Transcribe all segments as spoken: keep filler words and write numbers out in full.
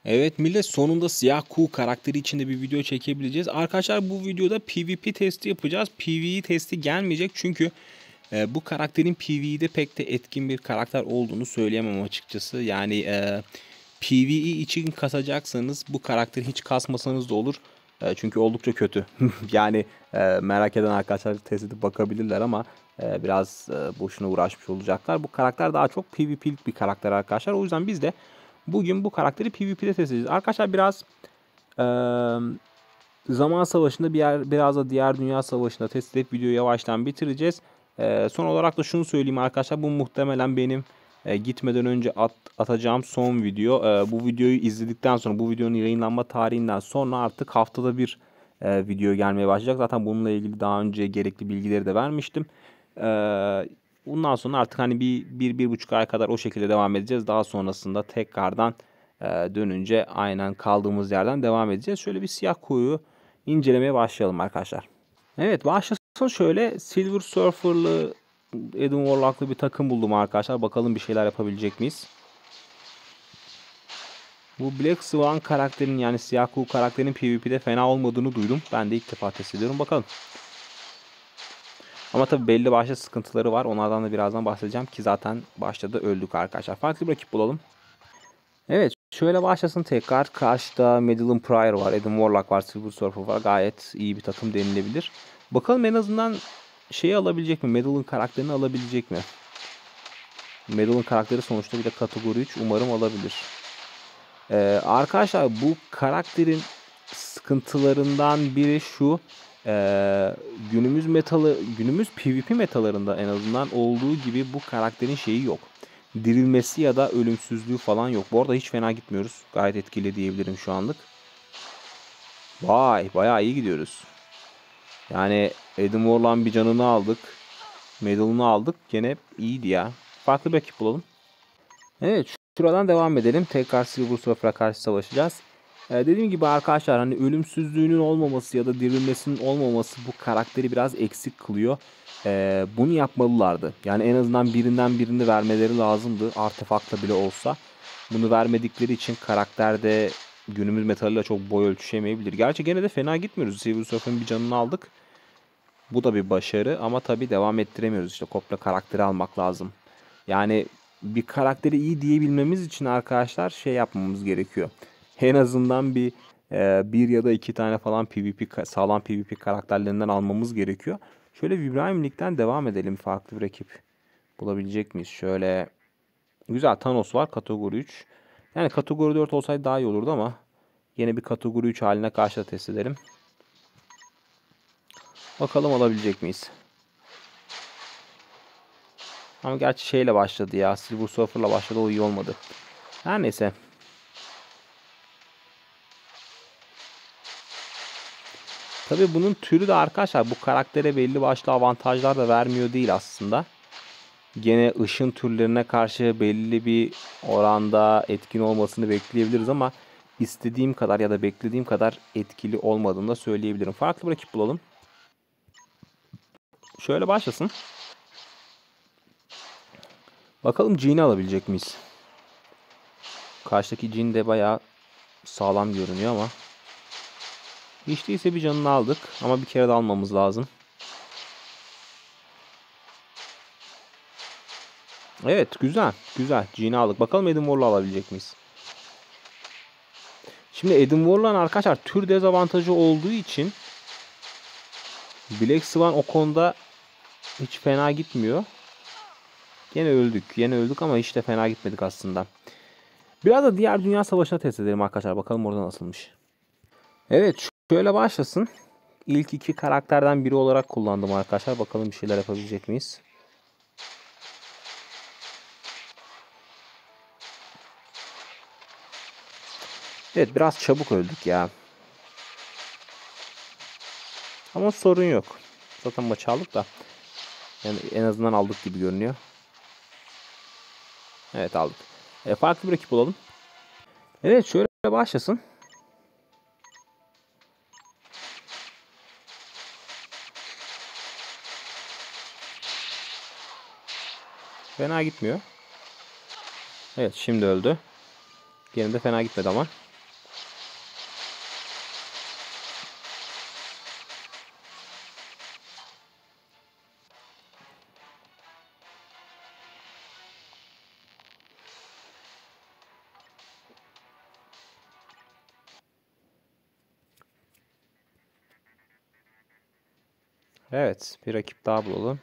Evet millet, sonunda Siyah Kuğu karakteri içinde bir video çekebileceğiz. Arkadaşlar bu videoda PvP testi yapacağız. PvE testi gelmeyecek çünkü e, bu karakterin PvE'de pek de etkin bir karakter olduğunu söyleyemem açıkçası. Yani e, PvE için kasacaksanız bu karakteri hiç kasmasanız da olur. E, çünkü oldukça kötü. Yani e, merak eden arkadaşlar test edip bakabilirler ama e, biraz e, boşuna uğraşmış olacaklar. Bu karakter daha çok PvP'lik bir karakter arkadaşlar. O yüzden biz de bugün bu karakteri PvP'de test edeceğiz. Arkadaşlar biraz e, zaman savaşında bir yer, biraz da diğer dünya savaşında test edip videoyu yavaştan bitireceğiz. E, son olarak da şunu söyleyeyim arkadaşlar. Bu muhtemelen benim e, gitmeden önce at, atacağım son video. E, bu videoyu izledikten sonra, bu videonun yayınlanma tarihinden sonra artık haftada bir e, video gelmeye başlayacak. Zaten bununla ilgili daha önce gerekli bilgileri de vermiştim. E, Bundan sonra artık hani bir, bir, bir buçuk ay kadar o şekilde devam edeceğiz. Daha sonrasında tekrardan e, dönünce aynen kaldığımız yerden devam edeceğiz. Şöyle bir siyah kuğuyu incelemeye başlayalım arkadaşlar. Evet, başlasın şöyle. Silver Surfer'lı, Adam Warlock'lı bir takım buldum arkadaşlar. Bakalım bir şeyler yapabilecek miyiz? Bu Black Swan karakterinin, yani siyah kuğu karakterinin PvP'de fena olmadığını duydum. Ben de ilk defa test ediyorum. Bakalım. Ama tabi belli başlı sıkıntıları var. Onlardan da birazdan bahsedeceğim ki zaten başta da öldük arkadaşlar. Farklı bir rakip bulalım. Evet, şöyle başlasın tekrar. Karşıda Madeline Pryor var, Adam Warlock var, Silver Surfer var. Gayet iyi bir takım denilebilir. Bakalım en azından şeyi alabilecek mi? Madeline karakterini alabilecek mi? Madeline karakteri sonuçta bir de kategori üç. Umarım alabilir. Ee, arkadaşlar bu karakterin sıkıntılarından biri şu. Ee, günümüz metalı, günümüz PvP metalarında en azından olduğu gibi bu karakterin şeyi yok. Dirilmesi ya da ölümsüzlüğü falan yok. Bu arada hiç fena gitmiyoruz. Gayet etkili diyebilirim şu anlık. Vay, bayağı iyi gidiyoruz. Yani Adam Warlock'un bir canını aldık. Medal'ını aldık. Gene iyiydi ya. Farklı bir rakip bulalım. Evet, şuradan devam edelim. Tekrar Silver Surfer'a karşı savaşacağız. Ee, dediğim gibi arkadaşlar, hani ölümsüzlüğünün olmaması ya da dirilmesinin olmaması bu karakteri biraz eksik kılıyor. Ee, bunu yapmalılardı. Yani en azından birinden birini vermeleri lazımdı. Artefakla bile olsa. Bunu vermedikleri için karakterde günümüz metaliyle çok boy ölçüşemeyebilir. Gerçi gene de fena gitmiyoruz. Silver Surfer'ın bir canını aldık. Bu da bir başarı ama tabii devam ettiremiyoruz. İşte komple karakteri almak lazım. Yani bir karakteri iyi diyebilmemiz için arkadaşlar şey yapmamız gerekiyor. En azından bir e, bir ya da iki tane falan PvP, sağlam PvP karakterlerinden almamız gerekiyor. Şöyle Vibranium'likten devam edelim. Farklı bir rakip bulabilecek miyiz? Şöyle güzel, Thanos var kategori üç. Yani kategori dört olsaydı daha iyi olurdu ama yine bir kategori üç haline karşı test edelim. Bakalım alabilecek miyiz? Ama gerçi şeyle başladı ya. Silver Surfer'la başladı. O iyi olmadı. Her neyse. Tabii bunun türü de arkadaşlar bu karaktere belli başlı avantajlar da vermiyor değil aslında. Gene ışın türlerine karşı belli bir oranda etkin olmasını bekleyebiliriz ama istediğim kadar ya da beklediğim kadar etkili olmadığını da söyleyebilirim. Farklı bir rakip bulalım. Şöyle başlasın. Bakalım Jean'i alabilecek miyiz? Karşıdaki Jean de bayağı sağlam görünüyor ama. Hiç değilse bir canını aldık ama bir kere de almamız lazım. Evet, güzel güzel. Jean'i aldık. Bakalım Adam Warlock'u alabilecek miyiz? Şimdi Adam Warlock'un arkadaşlar tür dezavantajı olduğu için Black Swan o konuda hiç fena gitmiyor. Yine öldük. Yine öldük ama hiç de fena gitmedik aslında. Biraz da diğer dünya savaşına test edelim arkadaşlar. Bakalım orada nasılmış. Evet, şöyle başlasın. İlk iki karakterden biri olarak kullandım arkadaşlar. Bakalım bir şeyler yapabilecek miyiz? Evet, biraz çabuk öldük ya. Ama sorun yok. Zaten maçı aldık da. Yani en azından aldık gibi görünüyor. Evet, aldık. E, farklı bir rakip olalım. Evet, şöyle başlasın. Fena gitmiyor. Evet, şimdi öldü. Yine de fena gitmedi ama. Evet, bir rakip daha bulalım.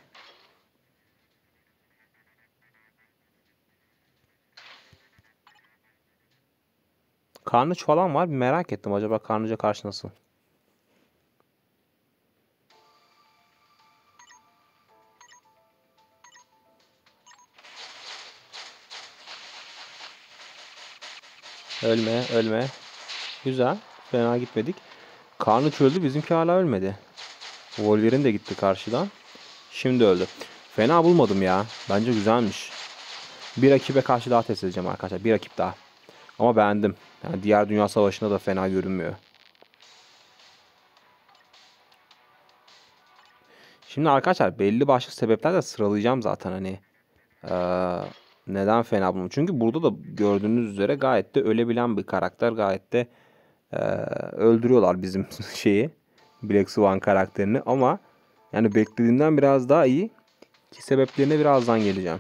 Carnage falan var. Merak ettim, acaba Carnage'a karşı nasıl? Ölme, ölme. Güzel. Fena gitmedik. Carnage öldü. Bizimki hala ölmedi. Wolverine de gitti karşıdan. Şimdi öldü. Fena bulmadım ya. Bence güzelmiş. Bir rakibe karşı daha test edeceğim arkadaşlar. Bir rakip daha. Ama beğendim. Yani diğer Dünya Savaşı'nda da fena görünmüyor. Şimdi arkadaşlar belli başlı sebeplerle sıralayacağım zaten hani. Ee, neden fena bulmadım? Çünkü burada da gördüğünüz üzere gayet de ölebilen bir karakter. Gayet de e, öldürüyorlar bizim şeyi. Black Swan karakterini ama yani beklediğimden biraz daha iyi. Ki sebeplerine birazdan geleceğim.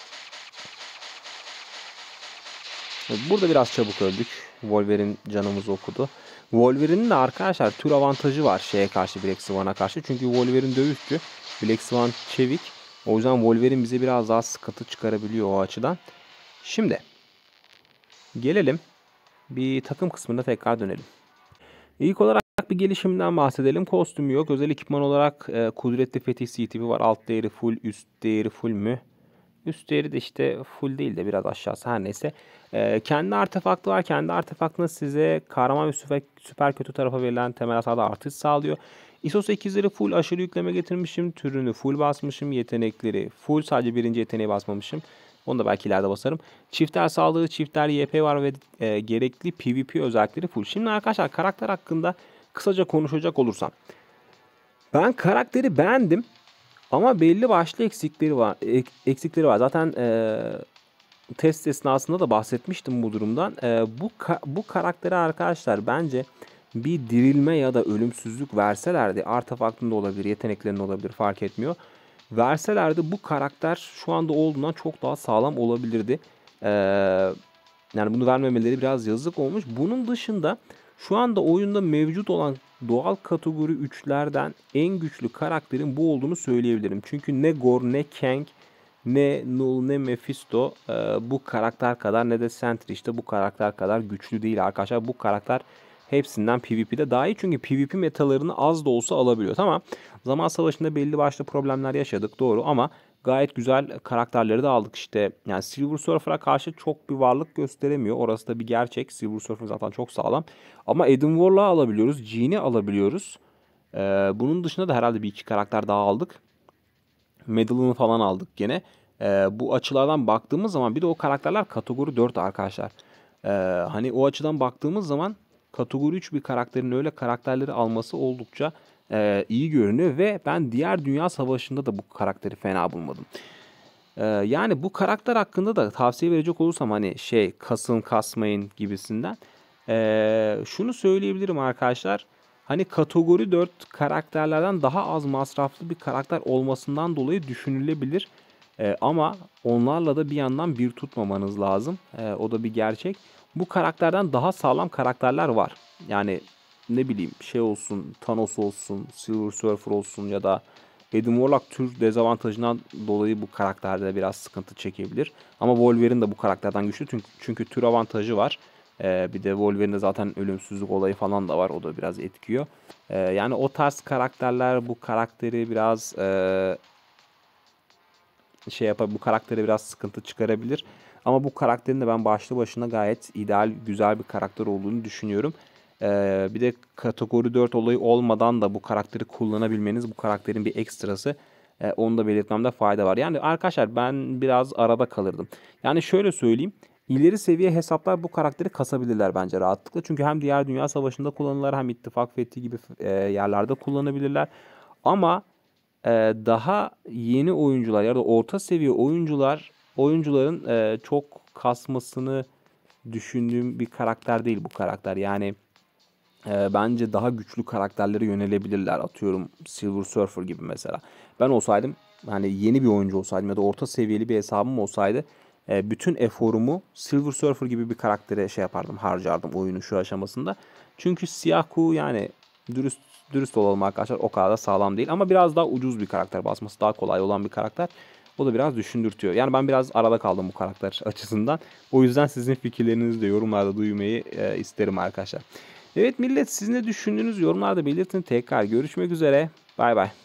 Burada biraz çabuk öldük. Wolverine canımızı okudu. Wolverine'in de arkadaşlar tür avantajı var şeye karşı, Black Swan'a karşı. Çünkü Wolverine dövüşçü. Black Swan çevik. O yüzden Wolverine bize biraz daha sıkıntı çıkarabiliyor o açıdan. Şimdi gelelim bir takım kısmında tekrar dönelim. İlk olarak bir gelişimden bahsedelim. Kostümü yok. Özel ekipman olarak e, kudretli fetih C tipi var. Alt değeri full, üst değeri full mü? Üst değeri de işte full değil de biraz aşağısı, her neyse. Ee, kendi artefaktı var. Kendi artefaktında size kahraman ve süper, süper kötü tarafa verilen temel hasarda artış sağlıyor. I S O sekizleri full, aşırı yükleme getirmişim. Türünü full basmışım. Yetenekleri full. Sadece birinci yeteneği basmamışım. Onu da belki ileride basarım. Çifter sağlığı, çifter Y P var ve e, gerekli PvP özellikleri full. Şimdi arkadaşlar karakter hakkında kısaca konuşacak olursam. Ben karakteri beğendim. Ama belli başlı eksikleri var. Ek, eksikleri var. Zaten e, test esnasında da bahsetmiştim bu durumdan. E, bu ka- bu karaktere arkadaşlar bence bir dirilme ya da ölümsüzlük verselerdi, artefaktında olabilir, yeteneklerinde olabilir, fark etmiyor. Verselerdi bu karakter şu anda olduğundan çok daha sağlam olabilirdi. E, yani bunu vermemeleri biraz yazık olmuş. Bunun dışında şu anda oyunda mevcut olan doğal kategori üçlerden en güçlü karakterin bu olduğunu söyleyebilirim. Çünkü ne Gore, ne Kang, ne Null, ne Mephisto e, bu karakter kadar, ne de Sentry işte bu karakter kadar güçlü değil arkadaşlar. Bu karakter hepsinden PvP'de daha iyi. Çünkü PvP metalarını az da olsa alabiliyor. Tamam, zaman savaşında belli başlı problemler yaşadık, doğru, ama gayet güzel karakterleri de aldık işte. Yani Silver Surfer'a karşı çok bir varlık gösteremiyor. Orası da bir gerçek. Silver Surfer zaten çok sağlam. Ama Adam Warlock'u alabiliyoruz. Jean'i alabiliyoruz. Ee, bunun dışında da herhalde bir iki karakter daha aldık. Madeline'ı falan aldık gene. Ee, bu açılardan baktığımız zaman bir de o karakterler kategori dört arkadaşlar. Ee, hani o açıdan baktığımız zaman kategori üç bir karakterin öyle karakterleri alması oldukça e, iyi görünüyor ve ben diğer Dünya Savaşı'nda da bu karakteri fena bulmadım. Ee, yani bu karakter hakkında da tavsiye verecek olursam hani şey kasın kasmayın gibisinden. Ee, şunu söyleyebilirim arkadaşlar. Hani kategori dört karakterlerden daha az masraflı bir karakter olmasından dolayı düşünülebilir. Ee, ama onlarla da bir yandan bir tutmamanız lazım. Ee, o da bir gerçek. Bu karakterden daha sağlam karakterler var. Yani ne bileyim şey olsun, Thanos olsun, Silver Surfer olsun ya da Adam Warlock tür dezavantajından dolayı bu karakterde biraz sıkıntı çekebilir. Ama Wolverine de bu karakterden güçlü çünkü, çünkü tür avantajı var. Ee, bir de Wolverine'de zaten ölümsüzlük olayı falan da var. O da biraz etkiyor. Ee, yani o tarz karakterler bu karakteri biraz e, şey yapar, bu karaktere biraz sıkıntı çıkarabilir. Ama bu karakterin de ben başlı başına gayet ideal, güzel bir karakter olduğunu düşünüyorum. Ee, bir de kategori dört olayı olmadan da bu karakteri kullanabilmeniz bu karakterin bir ekstrası. Ee, onu da belirtmemde fayda var. Yani arkadaşlar ben biraz arada kalırdım. Yani şöyle söyleyeyim. İleri seviye hesaplar bu karakteri kasabilirler bence rahatlıkla. Çünkü hem diğer Dünya Savaşı'nda kullanırlar hem ittifak fethi gibi e, yerlerde kullanabilirler. Ama e, daha yeni oyuncular ya da orta seviye oyuncular oyuncuların e, çok kasmasını düşündüğüm bir karakter değil bu karakter. Yani e, bence daha güçlü karakterlere yönelebilirler. Atıyorum Silver Surfer gibi mesela. Ben olsaydım, hani yeni bir oyuncu olsaydım ya da orta seviyeli bir hesabım olsaydı e, bütün eforumu Silver Surfer gibi bir karaktere şey yapardım, harcardım oyunun şu aşamasında. Çünkü siyah kuğu yani dürüst dürüst olalım arkadaşlar, o kadar da sağlam değil. Ama biraz daha ucuz bir karakter, basması daha kolay olan bir karakter. O da biraz düşündürtüyor. Yani ben biraz arada kaldım bu karakter açısından. O yüzden sizin fikirlerinizi de yorumlarda duymayı e, isterim arkadaşlar. Evet millet, siz ne düşündüğünüz yorumlarda belirtin. Tekrar görüşmek üzere. Bay bay.